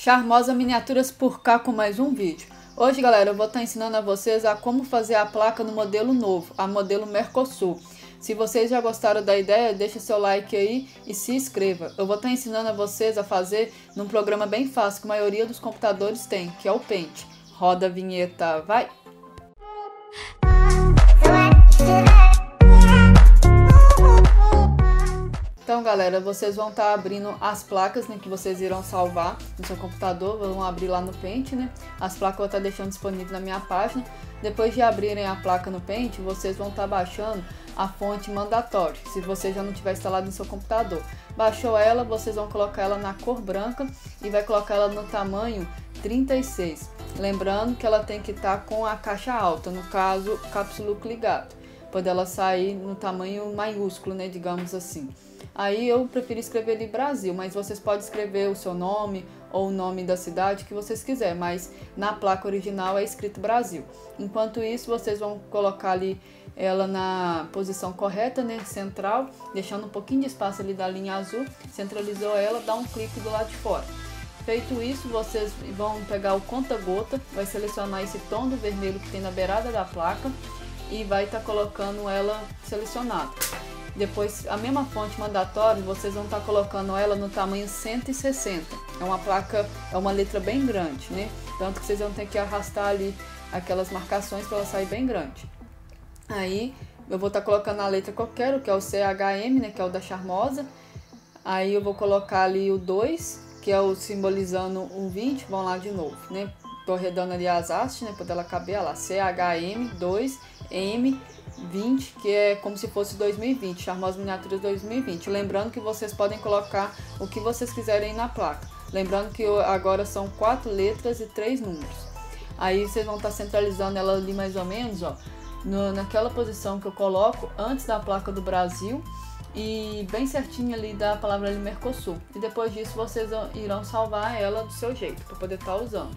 Charmosa Miniaturas por cá com mais um vídeo. Hoje, galera, eu vou estar ensinando a vocês a como fazer a placa no modelo novo, a modelo Mercosul. Se vocês já gostaram da ideia, deixa seu like aí e se inscreva. Eu vou estar ensinando a vocês a fazer num programa bem fácil que a maioria dos computadores tem, que é o Paint. Roda a vinheta, vai! Então, galera, vocês vão estar abrindo as placas, né, que vocês irão salvar no seu computador, vão abrir lá no Paint, né? As placas eu vou estar deixando disponível na minha página. Depois de abrirem a placa no Paint, vocês vão estar baixando a fonte mandatória, se você já não tiver instalado no seu computador. Baixou ela, vocês vão colocar ela na cor branca e vai colocar ela no tamanho 36. Lembrando que ela tem que estar com a caixa alta, no caso, caps lock ligado, para ela sair no tamanho maiúsculo, né, digamos assim. Aí eu prefiro escrever ali Brasil, mas vocês podem escrever o seu nome ou o nome da cidade que vocês quiserem, mas na placa original é escrito Brasil. Enquanto isso, vocês vão colocar ali ela na posição correta, né, central, deixando um pouquinho de espaço ali da linha azul. Centralizou ela, dá um clique do lado de fora. Feito isso, vocês vão pegar o conta-gota, vai selecionar esse tom do vermelho que tem na beirada da placa e vai estar colocando ela selecionada. Depois, a mesma fonte mandatória, vocês vão estar colocando ela no tamanho 160. É uma placa, é uma letra bem grande, né? Tanto que vocês vão ter que arrastar ali aquelas marcações para ela sair bem grande. Aí, eu vou estar colocando a letra que eu quero, que é o CHM, né? Que é o da Charmosa. Aí, eu vou colocar ali o 2, que é o simbolizando um 20. Vão lá de novo, né? Tô arredando ali as hastes, né? Para ela caber, olha lá, CHM 2M 20, que é como se fosse 2020, Charmosa Miniaturas 2020. Lembrando que vocês podem colocar o que vocês quiserem na placa. Lembrando que agora são 4 letras e 3 números. Aí vocês vão estar centralizando ela ali mais ou menos, ó, naquela posição que eu coloco antes da placa do Brasil e bem certinho ali da palavra ali Mercosul. E depois disso vocês irão salvar ela do seu jeito, para poder estar usando.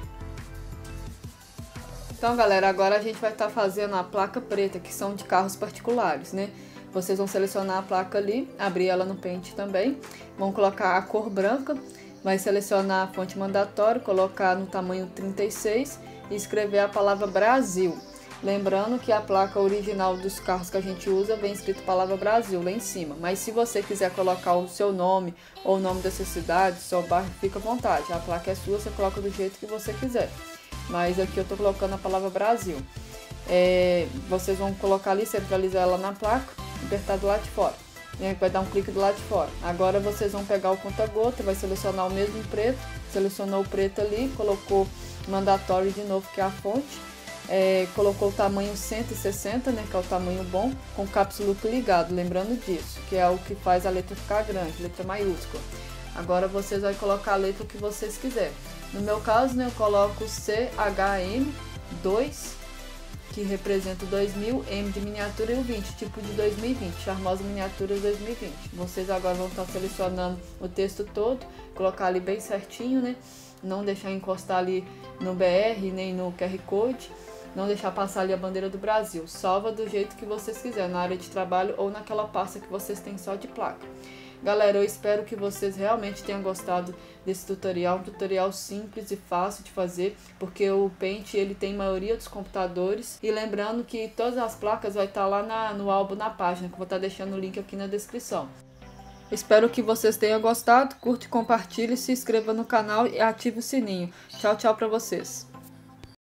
Então, galera, agora a gente vai estar fazendo a placa preta, que são de carros particulares, né? Vocês vão selecionar a placa ali, abrir ela no Paint também, vão colocar a cor branca, vai selecionar a fonte mandatória, colocar no tamanho 36 e escrever a palavra Brasil. Lembrando que a placa original dos carros que a gente usa vem escrito palavra Brasil lá em cima, mas se você quiser colocar o seu nome ou o nome da sua cidade, seu bairro, fica à vontade. A placa é sua, você coloca do jeito que você quiser. Mas aqui eu tô colocando a palavra Brasil. Vocês vão colocar ali, centralizar ela na placa, apertar do lado de fora. Vai dar um clique do lado de fora. Agora vocês vão pegar o conta-gota, vai selecionar o mesmo preto. Selecionou o preto ali, colocou mandatório de novo, que é a fonte. Colocou o tamanho 160, né, que é o tamanho bom, com o caps lock ligado, lembrando disso, que é o que faz a letra ficar grande, letra maiúscula. Agora vocês vão colocar a letra que vocês quiserem. No meu caso, né, eu coloco CHM 2, que representa o 2000, M de miniatura e o 20, tipo de 2020, Charmosa Miniaturas 2020. Vocês agora vão estar selecionando o texto todo, colocar ali bem certinho, né? Não deixar encostar ali no BR, nem no QR Code, não deixar passar ali a bandeira do Brasil. Salva do jeito que vocês quiserem, na área de trabalho ou naquela pasta que vocês têm só de placa. Galera, eu espero que vocês realmente tenham gostado desse tutorial, um tutorial simples e fácil de fazer, porque o Paint ele tem maioria dos computadores. E lembrando que todas as placas vai estar lá no álbum na página, que eu vou estar deixando o link aqui na descrição. Espero que vocês tenham gostado, curte, compartilhe, se inscreva no canal e ative o sininho. Tchau, tchau pra vocês.